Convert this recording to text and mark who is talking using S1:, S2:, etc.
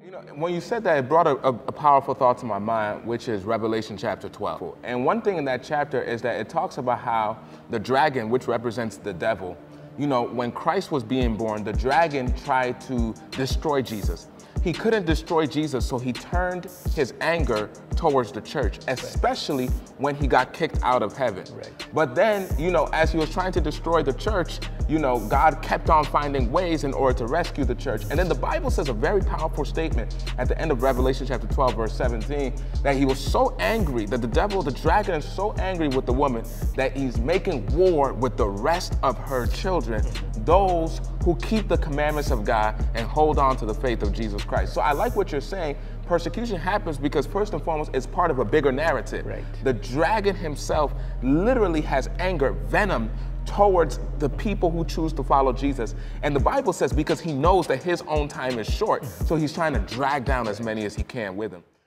S1: You know, when you said that, it brought a powerful thought to my mind, which is Revelation chapter 12. And one thing in that chapter is that it talks about how the dragon, which represents the devil, you know, when Christ was being born, the dragon tried to destroy Jesus. He couldn't destroy Jesus, so he turned his anger towards the church, especially when he got kicked out of heaven. But then, you know, as he was trying to destroy the church, you know, God kept on finding ways in order to rescue the church. And then the Bible says a very powerful statement at the end of Revelation chapter 12, verse 17, that he was so angry, that the devil, the dragon, is so angry with the woman that he's making war with the rest of her children, those who keep the commandments of God and hold on to the faith of Jesus Christ. So I like what you're saying. Persecution happens because, first and foremost, it's part of a bigger narrative. The dragon himself literally has anger, venom, towards the people who choose to follow Jesus. And the Bible says because he knows that his own time is short, so he's trying to drag down as many as he can with him.